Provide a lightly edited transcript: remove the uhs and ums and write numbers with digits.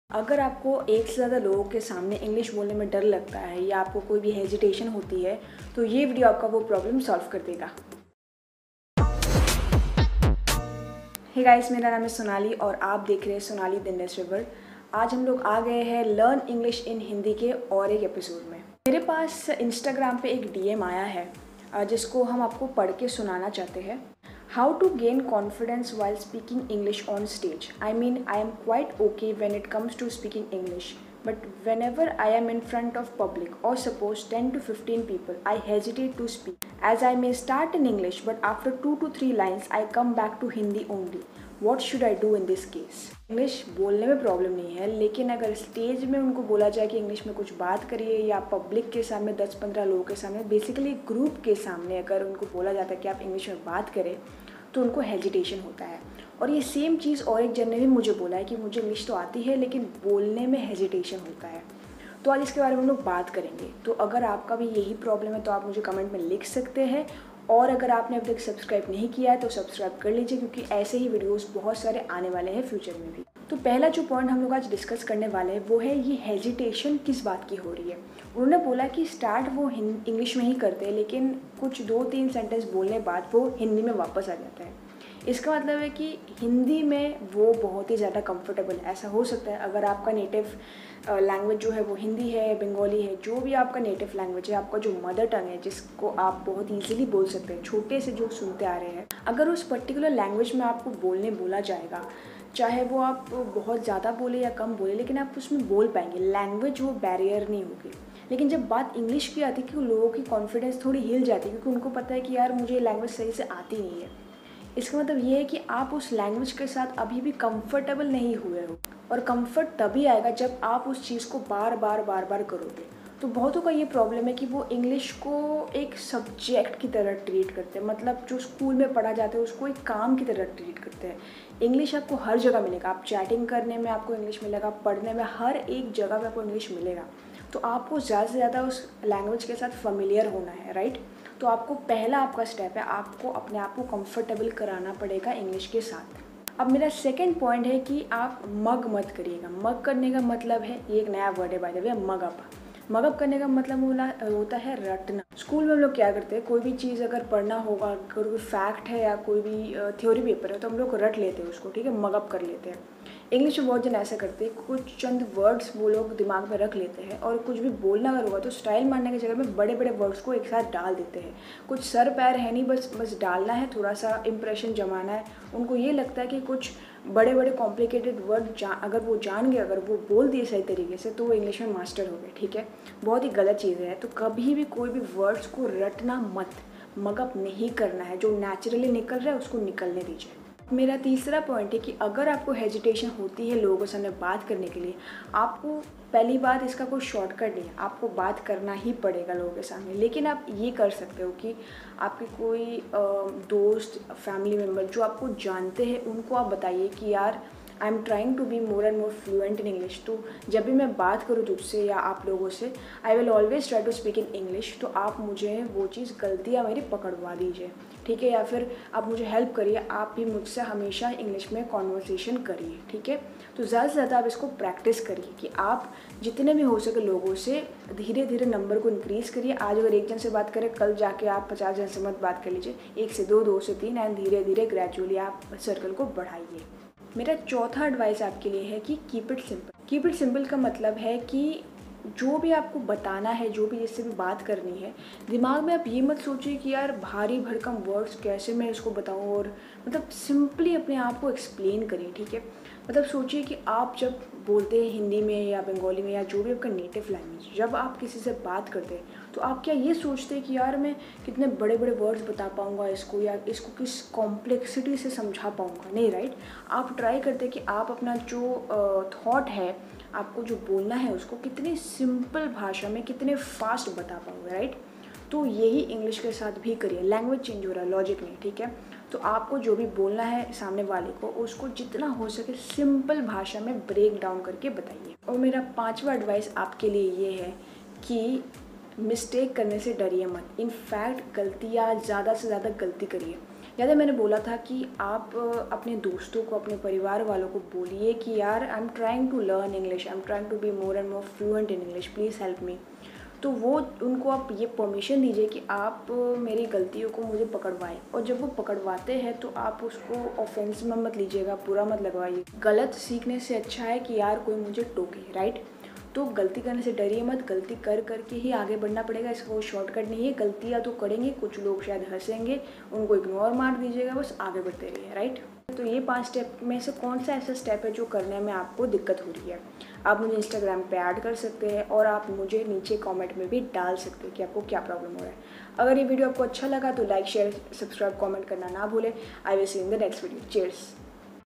अगर आपको एक से ज़्यादा लोगों के सामने इंग्लिश बोलने में डर लगता है या आपको कोई भी हेजिटेशन होती है तो ये वीडियो आपका वो प्रॉब्लम सॉल्व कर देगा। हे गाइस, मेरा नाम है सोनाली और आप देख रहे हैं सोनाली द नेक्स्ट रिवर। आज हम लोग आ गए हैं लर्न इंग्लिश इन हिंदी के और एक एपिसोड में। मेरे पास इंस्टाग्राम पे एक डीएम आया है जिसको हम आपको पढ़ के सुनाना चाहते हैं। How to gain confidence while speaking English on stage? I mean, I am quite okay when it comes to speaking English, but whenever I am in front of public or suppose 10 to 15 people, I hesitate to speak. As I may start in English, but after 2 to 3 lines, I come back to Hindi only. What should I do in this case? English बोलने में problem नहीं है, लेकिन अगर stage में उनको बोला जाए कि इंग्लिश में कुछ बात करिए या पब्लिक के सामने 10-15 लोगों के सामने, बेसिकली ग्रुप के सामने अगर उनको बोला जाता है कि आप इंग्लिश में बात करें तो उनको हेजिटेशन होता है। और ये सेम चीज़ और एक जन ने भी मुझे बोला है कि मुझे इंग्लिश तो आती है लेकिन बोलने में हेजिटेशन होता है। तो आज इसके बारे में हम लोग बात करेंगे। तो अगर आपका भी यही प्रॉब्लम है तो आप मुझे कमेंट में लिख सकते हैं, और अगर आपने अभी तक सब्सक्राइब नहीं किया है तो सब्सक्राइब कर लीजिए, क्योंकि ऐसे ही वीडियोस बहुत सारे आने वाले हैं फ्यूचर में भी। तो पहला जो पॉइंट हम लोग आज डिस्कस करने वाले हैं वो है ये हेजिटेशन किस बात की हो रही है। उन्होंने बोला कि स्टार्ट वो इंग्लिश में ही करते हैं, लेकिन कुछ 2-3 सेंटेंस बोलने बाद वो हिंदी में वापस आ जाता है। इसका मतलब है कि हिंदी में वो बहुत ही ज़्यादा कंफर्टेबल है। ऐसा हो सकता है अगर आपका नेटिव लैंग्वेज जो है वो हिंदी है, बंगाली है, जो भी आपका नेटिव लैंग्वेज है, आपका जो मदर टंग है जिसको आप बहुत ईजिली बोल सकते हैं, छोटे से जो सुनते आ रहे हैं, अगर उस पर्टिकुलर लैंग्वेज में आपको बोलने बोला जाएगा, चाहे वो आप बहुत ज़्यादा बोले या कम बोले, लेकिन आप उसमें बोल पाएंगे। लैंग्वेज वो बैरियर नहीं होगी। लेकिन जब बात इंग्लिश की आती है कि लोगों की कॉन्फिडेंस थोड़ी हिल जाती है, क्योंकि उनको पता है कि यार मुझे लैंग्वेज सही से आती नहीं है। इसका मतलब ये है कि आप उस लैंग्वेज के साथ अभी भी कंफर्टेबल नहीं हुए हो, और कंफर्ट तभी आएगा जब आप उस चीज़ को बार बार करोगे। तो बहुतों का ये प्रॉब्लम है कि वो इंग्लिश को एक सब्जेक्ट की तरह ट्रीट करते हैं, मतलब जो स्कूल में पढ़ा जाता है उसको एक काम की तरह ट्रीट करते हैं। इंग्लिश आपको हर जगह मिलेगा, आप चैटिंग करने में आपको इंग्लिश मिलेगा, पढ़ने में, हर एक जगह पे आपको इंग्लिश मिलेगा। तो आपको ज़्यादा से ज़्यादा उस लैंग्वेज के साथ फेमिलियर होना है, राइट। तो आपको पहला आपका स्टेप है, आपको अपने आप को कंफर्टेबल कराना पड़ेगा इंग्लिश के साथ। अब मेरा सेकंड पॉइंट है कि आप मग मत करिएगा। मग करने का मतलब है, ये एक नया वर्ड है by the way, mug up. Mug up करने का मतलब होता है रटना। स्कूल में हम लोग क्या करते हैं, कोई भी चीज़ अगर पढ़ना होगा, अगर कोई फैक्ट है या कोई भी थ्योरी पेपर है, तो हम लोग रट लेते हैं उसको, ठीक है, मग अप कर लेते हैं। इंग्लिश में बहुत जन ऐसा करते हैं, कुछ चंद वर्ड्स वो लोग दिमाग में रख लेते हैं, और कुछ भी बोलना अगर होगा तो स्टाइल मारने की जगह में बड़े बड़े वर्ड्स को एक साथ डाल देते हैं। कुछ सर पैर है नहीं, बस डालना है, थोड़ा सा इंप्रेशन जमाना है। उनको ये लगता है कि कुछ बड़े बड़े कॉम्प्लिकेटेड वर्ड अगर वो जान गए, अगर वो बोल दिए सही तरीके से, तो वो इंग्लिश में मास्टर हो गए, ठीक है। बहुत ही गलत चीज़ है। तो कभी भी कोई भी वर्ड्स को रटना मत, मगअप नहीं करना है। जो नेचुरली निकल रहा है उसको निकलने दीजिए। मेरा तीसरा पॉइंट है कि अगर आपको हेजिटेशन होती है लोगों के सामने बात करने के लिए, आपको पहली बात, इसका कोई शॉर्टकट नहीं है, आपको बात करना ही पड़ेगा लोगों के सामने। लेकिन आप ये कर सकते हो कि आपके कोई दोस्त, फैमिली मेम्बर जो आपको जानते हैं, उनको आप बताइए कि यार I am trying to be more and more fluent in English. तो जब भी मैं बात करूँ तुझसे या आप लोगों से, I will always try to speak in English. तो आप मुझे वो चीज़, गलतियाँ मेरी पकड़वा दीजिए, ठीक है, या फिर आप मुझे हेल्प करिए, आप भी मुझसे हमेशा इंग्लिश में कॉन्वर्सेशन करिए, ठीक है। तो ज़्यादा से ज़्यादा आप इसको प्रैक्टिस करिए कि आप जितने भी हो सके लोगों से धीरे धीरे नंबर को इंक्रीज़ करिए। आज अगर एक जन से बात करें, कल जाके आप 50 जन से मत बात कर लीजिए, 1 से 2, 2 से 3, एंड धीरे धीरे ग्रेजुअली आप सर्कल को बढ़ाइए। मेरा चौथा एडवाइस आपके लिए है कि keep it simple. Keep it simple का मतलब है कि जो भी आपको बताना है, जो भी जिससे भी बात करनी है, दिमाग में आप ये मत सोचिए कि यार भारी भरकम वर्ड्स कैसे मैं इसको बताऊं, और मतलब सिंपली अपने आप को एक्सप्लेन करिए, ठीक है। मतलब सोचिए कि आप जब बोलते हैं हिंदी में या बंगाली में या जो भी आपका नेटिव लैंग्वेज, जब आप किसी से बात करते हैं तो आप क्या ये सोचते हैं कि यार मैं कितने बड़े बड़े वर्ड्स बता पाऊँगा इसको, या इसको किस कॉम्प्लेक्सिटी से समझा पाऊँगा, नहीं, राइट। आप ट्राई करते हैं कि आप अपना जो थॉट है, आपको जो बोलना है, उसको कितनी सिंपल भाषा में, कितने फास्ट बता पाओगे, राइट। तो यही इंग्लिश के साथ भी करिए। लैंग्वेज चेंज हो रहा है, लॉजिक नहीं, ठीक है। तो आपको जो भी बोलना है सामने वाले को, उसको जितना हो सके सिंपल भाषा में ब्रेक डाउन करके बताइए। और मेरा पांचवा एडवाइस आपके लिए ये है कि मिस्टेक करने से डरिए मत। इनफैक्ट गलतियाँ, ज़्यादा से ज़्यादा गलती करिए। याद है मैंने बोला था कि आप अपने दोस्तों को, अपने परिवार वालों को बोलिए कि यार I am trying to learn English, I am trying to be more and more fluent in English, please help me. तो वो उनको आप ये परमिशन दीजिए कि आप मेरी गलतियों को मुझे पकड़वाएं, और जब वो पकड़वाते हैं तो आप उसको ऑफेंस में मत लीजिएगा, बुरा मत लगवाइए। गलत सीखने से अच्छा है कि यार कोई मुझे टोके, राइट। तो गलती करने से डरिए मत, गलती कर करके ही आगे बढ़ना पड़ेगा, इसका कोई शॉर्टकट नहीं है। गलतियाँ तो करेंगे, कुछ लोग शायद हंसेंगे, उनको इग्नोर मार दीजिएगा, बस आगे बढ़ते रहिए, राइट। तो ये 5 स्टेप में से कौन सा ऐसा स्टेप है जो करने में आपको दिक्कत हो रही है? आप मुझे इंस्टाग्राम पे ऐड कर सकते हैं और आप मुझे नीचे कमेंट में भी डाल सकते हैं कि आपको क्या प्रॉब्लम हो रहा है। अगर ये वीडियो आपको अच्छा लगा तो लाइक, शेयर, सब्सक्राइब, कमेंट करना ना भूलें। I will see in the next video. Cheers.